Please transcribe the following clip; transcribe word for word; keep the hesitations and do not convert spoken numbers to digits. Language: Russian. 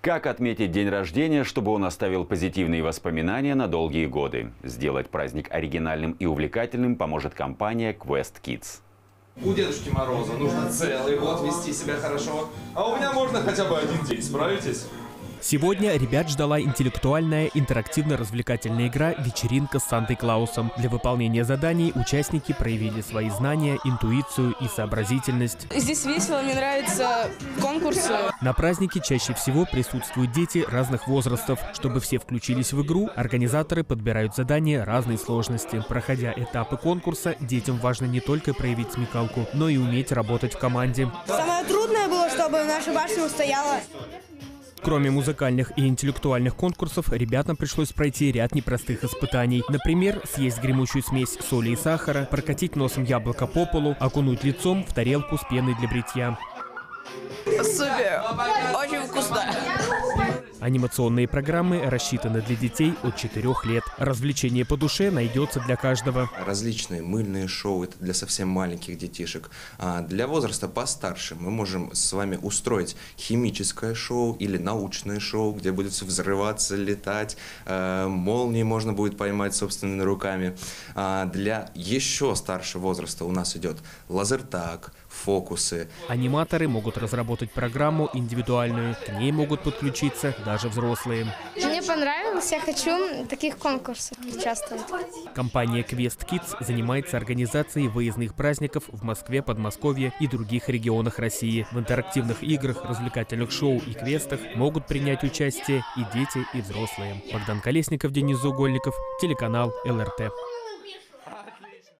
Как отметить день рождения, чтобы он оставил позитивные воспоминания на долгие годы? Сделать праздник оригинальным и увлекательным поможет компания Quest Kids. У Дедушки Мороза нужно целый год вести себя хорошо, а у меня можно хотя бы один день. Справитесь? Сегодня ребят ждала интеллектуальная интерактивно-развлекательная игра «Вечеринка с Сантой-Клаусом». Для выполнения заданий участники проявили свои знания, интуицию и сообразительность. Здесь весело, мне нравятся конкурсы. На празднике чаще всего присутствуют дети разных возрастов. Чтобы все включились в игру, организаторы подбирают задания разной сложности. Проходя этапы конкурса, детям важно не только проявить смекалку, но и уметь работать в команде. Самое трудное было, чтобы наша башня устояла. Кроме музыкальных и интеллектуальных конкурсов, ребятам пришлось пройти ряд непростых испытаний. Например, съесть гремучую смесь соли и сахара, прокатить носом яблоко по полу, окунуть лицом в тарелку с пеной для бритья. Супер! Очень вкусно! Анимационные программы рассчитаны для детей от четырёх лет. Развлечение по душе найдется для каждого. Различные мыльные шоу – это для совсем маленьких детишек. А для возраста постарше мы можем с вами устроить химическое шоу или научное шоу, где будет все взрываться, летать, э, молнии можно будет поймать собственными руками. А для еще старшего возраста у нас идет лазертаг, фокусы. Аниматоры могут разработать программу индивидуальную. К ней могут подключиться даже взрослые. Мне понравилось, я хочу таких конкурсов участвовать. Компания Quest Kids занимается организацией выездных праздников в Москве, Подмосковье и других регионах России. В интерактивных играх, развлекательных шоу и квестах могут принять участие и дети, и взрослые. Богдан Колесников, Денис Заугольников, телеканал эл эр тэ.